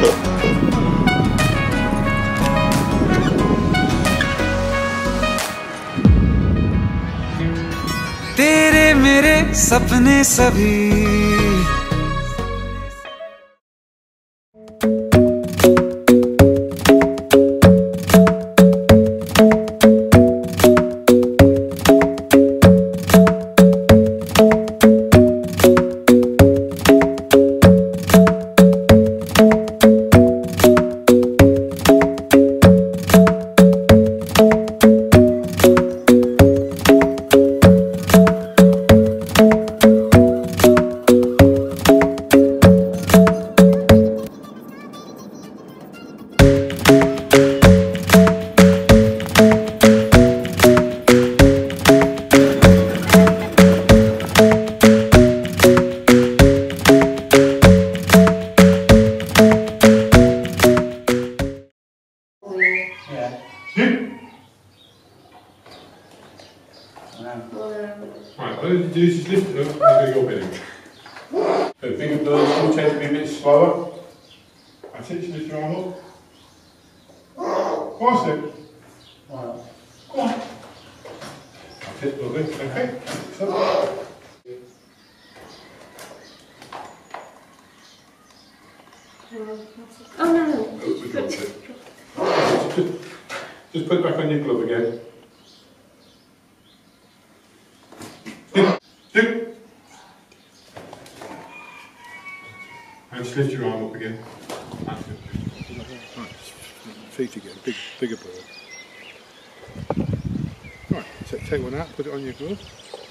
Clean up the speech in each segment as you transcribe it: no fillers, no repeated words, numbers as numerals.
तेरे मेरे सपने सभी Right, what you do is just lift it up and do your bidding. So finger birds still tend to be a bit slower. That's it, just lift your arm up. Go on, Steve. Go on. That's it, lovely. Okay. So. Oh no. Just put it back on your glove again. And just lift your arm up again. That's it. Right, feet again, bigger bird. Right, take one out, put it on your glove.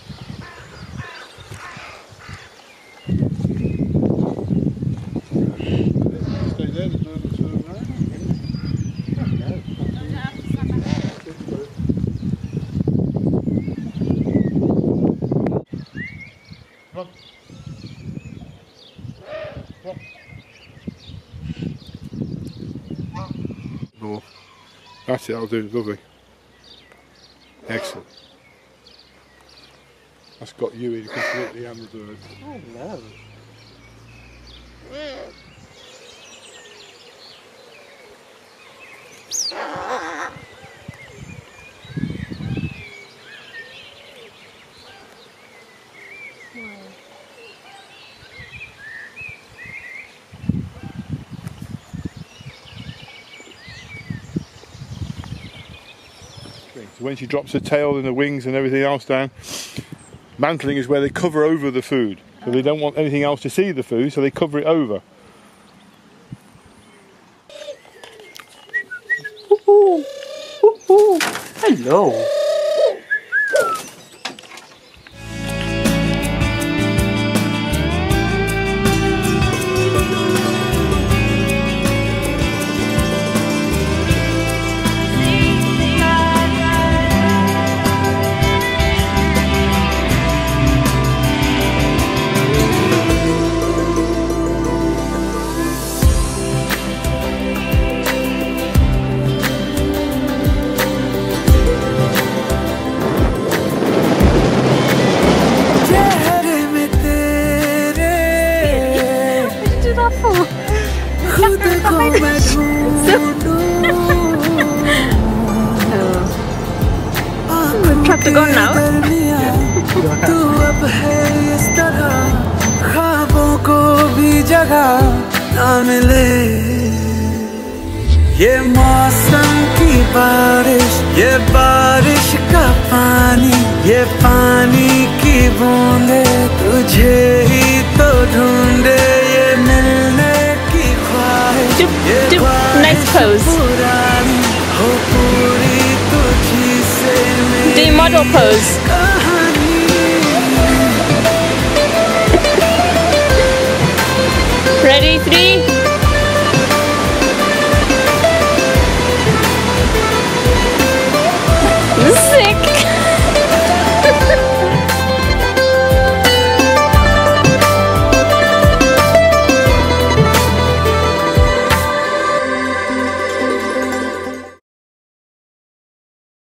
Stay there, the bird will turn around. Come on. Oh, that's it, I'll do it, lovely. Excellent. That's got you in completely and the bird. Oh no. So when she drops her tail and the wings and everything else down, mantling is where they cover over the food. So they don't want anything else to see the food, so they cover it over. Hello. Have to go now? तू अब है इस तरह ख्वाबों को भी जगह ना मिले ये मौसम की बारिश ये बारिश का पानी ये पानी की बूंदे तुझे ही तो ढूंढे ये मिलने की ख्वाहिश ये nice pose. हो पूरी तुझी से Do model pose. Ready, 3